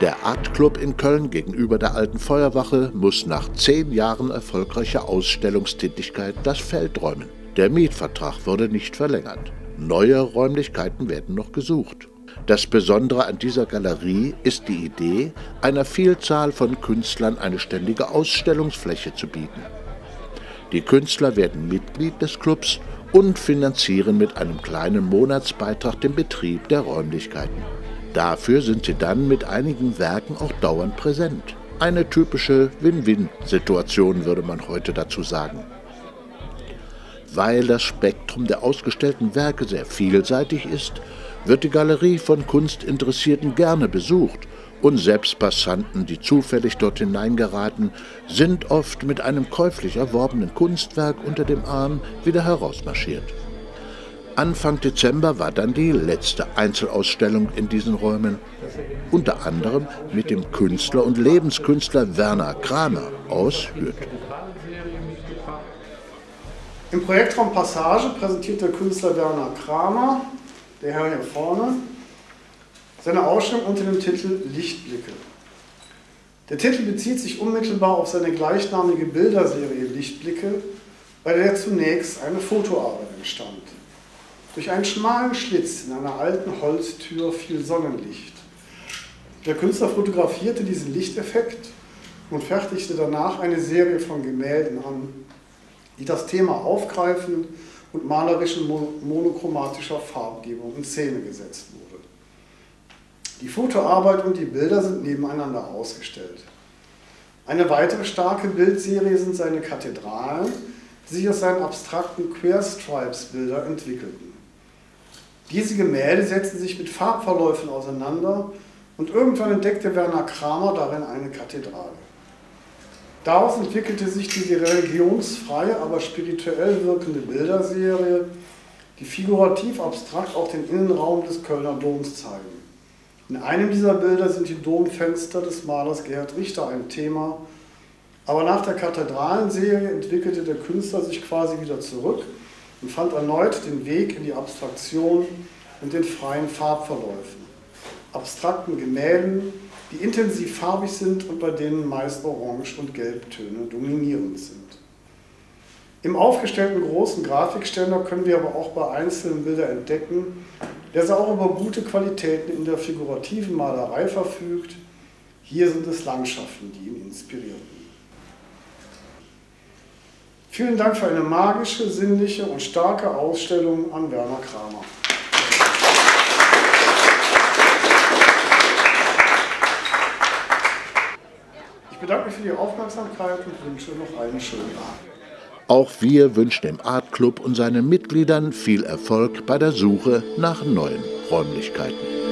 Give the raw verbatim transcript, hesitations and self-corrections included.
Der Art Club in Köln gegenüber der Alten Feuerwache muss nach zehn Jahren erfolgreicher Ausstellungstätigkeit das Feld räumen. Der Mietvertrag wurde nicht verlängert. Neue Räumlichkeiten werden noch gesucht. Das Besondere an dieser Galerie ist die Idee, einer Vielzahl von Künstlern eine ständige Ausstellungsfläche zu bieten. Die Künstler werden Mitglied des Clubs und finanzieren mit einem kleinen Monatsbeitrag den Betrieb der Räumlichkeiten. Dafür sind sie dann mit einigen Werken auch dauernd präsent. Eine typische Win-Win-Situation, würde man heute dazu sagen. Weil das Spektrum der ausgestellten Werke sehr vielseitig ist, wird die Galerie von Kunstinteressierten gerne besucht und selbst Passanten, die zufällig dort hineingeraten, sind oft mit einem käuflich erworbenen Kunstwerk unter dem Arm wieder herausmarschiert. Anfang Dezember war dann die letzte Einzelausstellung in diesen Räumen, unter anderem mit dem Künstler und Lebenskünstler Werner Kramer aus Hürth. Im Projektraum Passage präsentiert der Künstler Werner Kramer, der Herr hier vorne, seine Ausstellung unter dem Titel Lichtblicke. Der Titel bezieht sich unmittelbar auf seine gleichnamige Bilderserie Lichtblicke, bei der zunächst eine Fotoarbeit entstand. Durch einen schmalen Schlitz in einer alten Holztür fiel Sonnenlicht. Der Künstler fotografierte diesen Lichteffekt und fertigte danach eine Serie von Gemälden an, die das Thema aufgreifen und malerischen monochromatischer Farbgebung in Szene gesetzt wurde. Die Fotoarbeit und die Bilder sind nebeneinander ausgestellt. Eine weitere starke Bildserie sind seine Kathedralen, die sich aus seinen abstrakten Querstripes-Bilder entwickelten. Diese Gemälde setzten sich mit Farbverläufen auseinander und irgendwann entdeckte Werner Kramer darin eine Kathedrale. Daraus entwickelte sich diese religionsfreie, aber spirituell wirkende Bilderserie, die figurativ abstrakt auch den Innenraum des Kölner Doms zeigen. In einem dieser Bilder sind die Domfenster des Malers Gerhard Richter ein Thema, aber nach der Kathedralenserie entwickelte der Künstler sich quasi wieder zurück und fand erneut den Weg in die Abstraktion und den freien Farbverläufen, abstrakten Gemälden, die intensiv farbig sind und bei denen meist Orange- und Gelbtöne dominierend sind. Im aufgestellten großen Grafikständer können wir aber auch bei einzelnen Bildern entdecken, dass er auch über gute Qualitäten in der figurativen Malerei verfügt. Hier sind es Landschaften, die ihn inspirierten. Vielen Dank für eine magische, sinnliche und starke Ausstellung an Werner Kramer. Ich bedanke mich für die Aufmerksamkeit und wünsche noch einen schönen Abend. Auch wir wünschen dem Art Club und seinen Mitgliedern viel Erfolg bei der Suche nach neuen Räumlichkeiten.